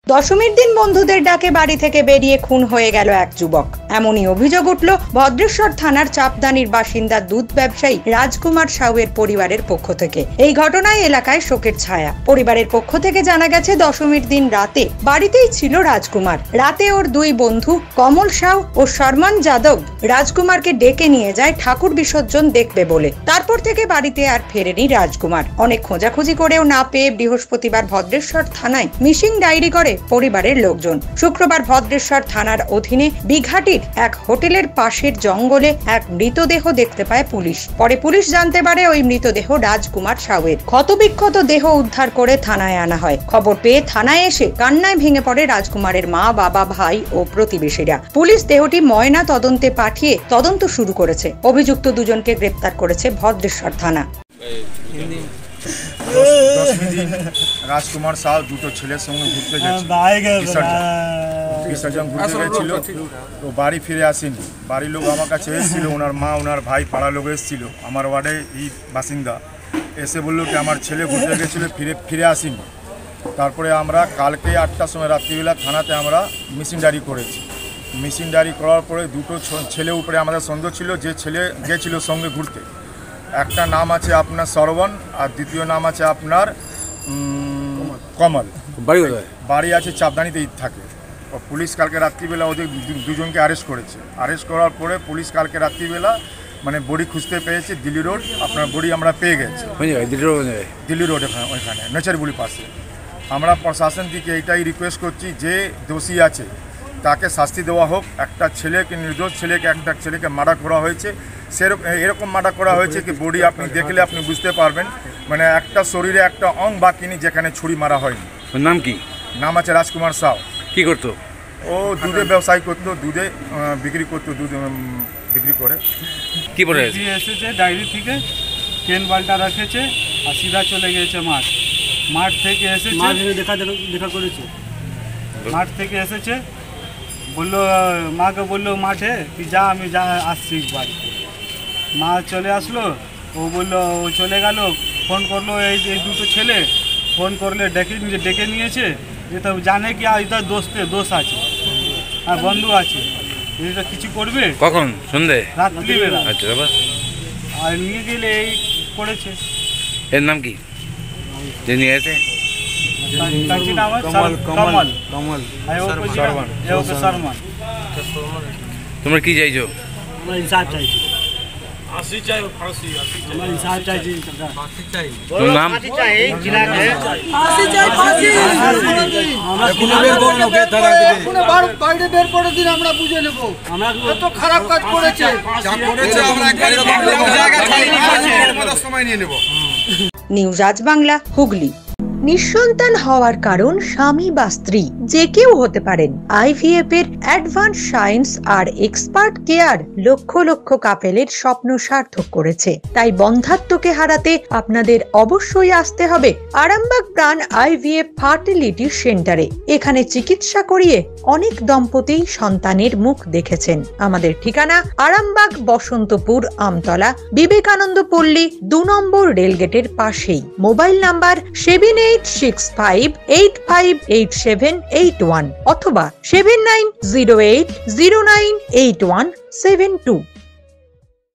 দশমীর দিন বন্ধুদের ডাকে বাড়ি থেকে বেরিয়ে খুন হয়ে গেল এক যুবক। এমনই অভিযোগ উঠল ভদ্রেশ্বর থানার চাপদানির বাসিন্দা দুধ ব্যবসায়ী রাজকুমার সাউয়ের পরিবারের পক্ষ থেকে। এই ঘটনায় এলাকায় শোকের ছায়া। পরিবারের পক্ষ থেকে জানা গেছে, দশমীর দিন রাতে বাড়িতেই ছিল রাজকুমার। রাতে ওর দুই বন্ধু কমল সাউ ও শর্মান যাদব রাজকুমারকে ডেকে নিয়ে যায় ঠাকুর বিসর্জন দেখবে বলে। তারপর থেকে বাড়িতে আর ফেরেনি রাজকুমার। অনেক খোঁজাখুঁজি করেও না পেয়ে বৃহস্পতিবার ভদ্রেশ্বর থানায় মিসিং ডায়েরি করে পরিবারের লোকজন। শুক্রবার ভদ্রেশ্বর থানার অধীনে বিঘাটির এক হোটেলের পাশের জঙ্গলে এক মৃতদেহ দেখতে পায় পুলিশ। পরে পুলিশ জানতে পারে ওই মৃতদেহ রাজকুমার সাউয়ের। ক্ষতবিক্ষত দেহ উদ্ধার করে থানায় আনা হয়। খবর পেয়ে থানায় এসে কান্নায় ভেঙে পড়ে রাজকুমারের মা, বাবা, ভাই ও প্রতিবেশীরা। পুলিশ দেহটি ময়না তদন্তে পাঠিয়ে তদন্ত শুরু করেছে। অভিযুক্ত দুজনকে গ্রেপ্তার করেছে ভদ্রেশ্বর থানা। রাজকুমার সাউ দুটো ছেলের সঙ্গে ঘুরতে গেছিল, বিসর্জন ঘুরতে গেছিল। তো বাড়ি ফিরে আসেনি। বাড়ির লোক আমার কাছে এসেছিল, ওনার মা, ওনার ভাই, পাড়া লোক এসেছিল। আমার ওয়ার্ডে এই বাসিন্দা এসে বললো কি আমার ছেলে ঘুরতে গেছিলো, ফিরে আসেনি। তারপরে আমরা কালকে 8টার সময় রাত্রিবেলা থানাতে আমরা মিসিং ডায়েরি করেছি। মিসিং ডায়েরি করার পরে দুটো ছেলে উপরে আমাদের সন্দেহ ছিল, যে ছেলে গেছিল সঙ্গে ঘুরতে। একটা নাম আছে আপনার শ্রবণ, আর দ্বিতীয় নাম আছে আপনার কমল। বাড়ি আছে চাপদানিতেই থাকে। পুলিশ কালকে রাত্রিবেলা ওদের দুজনকে অ্যারেস্ট করেছে। অ্যারেস্ট করার পরে পুলিশ কালকে রাত্রিবেলা মানে বডি খুঁজতে পেয়েছে দিল্লি রোড। আপনার বডি আমরা পেয়ে গেছি দিল্লি রোড, ওইখানে নেচারবুলি পাশে। আমরা প্রশাসন থেকে এইটাই রিকোয়েস্ট করছি, যে দোষী আছে তাকে শাস্তি দেওয়া হোক। একটা ছেলেকে, নির্দোষ ছেলেকে, একটা ছেলেকে মার্ডার করা হয়েছে। এরকম মার্ডার করা হয়েছে কি বডি আপনি দেখলে আপনি বুঝতে পারবেন, মানে একটা শরীরে একটা অং বাকি নেই যেখানে ছুরি মারা হয়নি। নাম কি? নাম আছে রাজকুমার সাউ। কি করতো ও? দুধে ব্যবসায় করতো, দুধে বিক্রি করতো, দুধ বিক্রি করে। কি বলে এসেছে ডায়েরি থেকে, কেন বালটা রেখেছে আর সিধা চলে গিয়েছে মাঠ থেকে এসেছে, দেখা করেছে। মাঠ থেকে এসেছে, বললো মাকে, বললো মাঠে কি যা, আমি আসছি বাড়িতে। মা চলে আসলো, ও বললো, ও চলে গেল। ফোন করলো এই দুটো ছেলে, ফোন করলে ডেকে নিয়েছে। এটা জানে কি এটা দোষ আছে আর বন্ধু আছে, এটা কিছু করবে। কখন? সন্ধ্যে, রাত্রিবেলা। আচ্ছা, আর নিয়ে গেলে এই করেছে। এর নাম কি যে নিয়ে এসে? তোমরা কি চাইছো? নাম নিউজ আজ বাংলা, হুগলি। নিঃসন্তান হওয়ার কারণ স্বামী বা স্ত্রী যে কেউ হতে পারেন। IVF এর অ্যাডভান্স সায়েন্স আর এক্সপার্ট কেয়ার লক্ষ লক্ষ কাপেলের স্বপ্ন সার্থক করেছে। তাই বন্ধাত্বকে হারাতে আপনাদের অবশ্যই আসতে হবে আরামবাগ প্রাণ IVF ফার্টিলিটি সেন্টারে। এখানে চিকিৎসা করিয়ে অনেক দম্পতি সন্তানের মুখ দেখেছেন। আমাদের ঠিকানা আরামবাগ বসন্তপুর আমতলা, বিবেকানন্দ পল্লী 2 নম্বর রেলগেটের পাশেই। মোবাইল নাম্বার 7865858781 অথবা 7908098172।